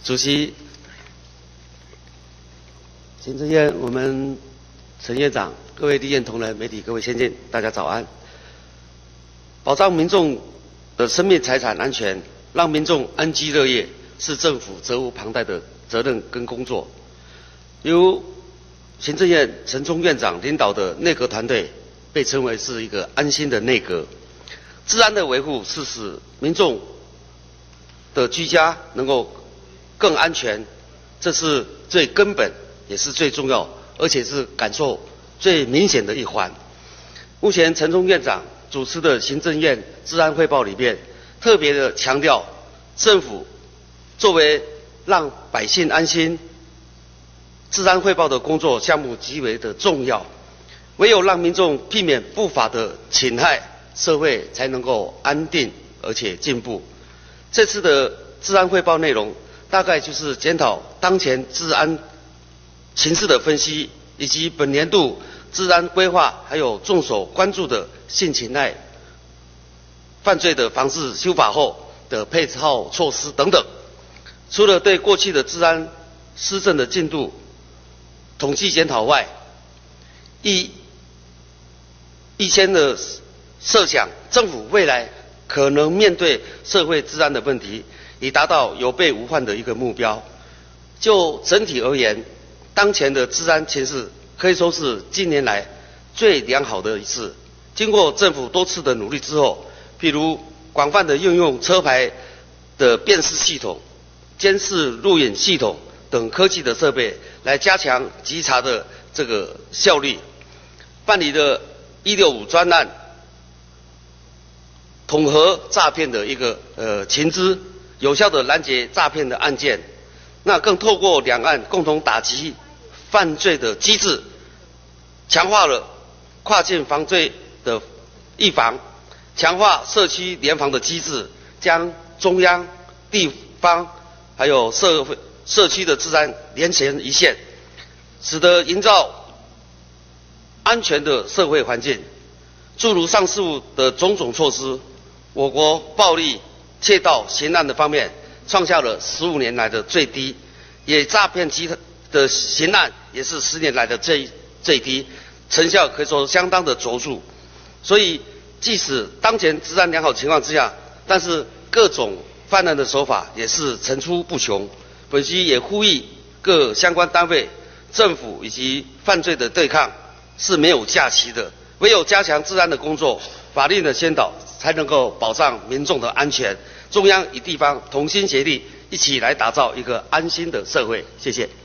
主席，行政院我们陈院长、各位立院同仁、媒体、各位先进，大家早安。保障民众的生命财产安全，让民众安居乐业，是政府责无旁贷的责任跟工作。由行政院陈忠院长领导的内阁团队，被称为是一个安心的内阁。治安的维护是使民众的居家能够更安全，这是最根本也是最重要，而且是感受最明显的一环。目前陈忠院长主持的行政院治安汇报里面，特别的强调，政府作为让百姓安心，治安汇报的工作项目极为的重要。唯有让民众避免不法的侵害，社会才能够安定而且进步。这次的治安汇报内容，大概就是检讨当前治安情势的分析，以及本年度治安规划，还有众所关注的性侵害犯罪的防治修法后的配套措施等等。除了对过去的治安施政的进度统计检讨外，预先的设想政府未来可能面对社会治安的问题，以达到有备无患的一个目标。就整体而言，当前的治安情势可以说是近年来最良好的一次。经过政府多次的努力之后，譬如广泛的运用车牌的辨识系统、监视录影系统等科技的设备，来加强稽查的这个效率，办理的165专案，统合诈骗的一个情资，有效的拦截诈骗的案件。那更透过两岸共同打击犯罪的机制，强化了跨境防罪的预防，强化社区联防的机制，将中央、地方还有社区的治安连成一线，使得营造安全的社会环境。诸如上述的种种措施，我国暴力、窃盗、刑案的方面创下了15年来的最低，也诈骗集团的刑案也是10年来的最低，成效可以说相当的卓著。所以，即使当前治安良好情况之下，但是各种犯案的手法也是层出不穷。本席也呼吁各相关单位、政府以及犯罪的对抗是没有假期的，唯有加强治安的工作，法令的宣导，才能够保障民众的安全。中央与地方同心协力，一起来打造一个安心的社会。谢谢。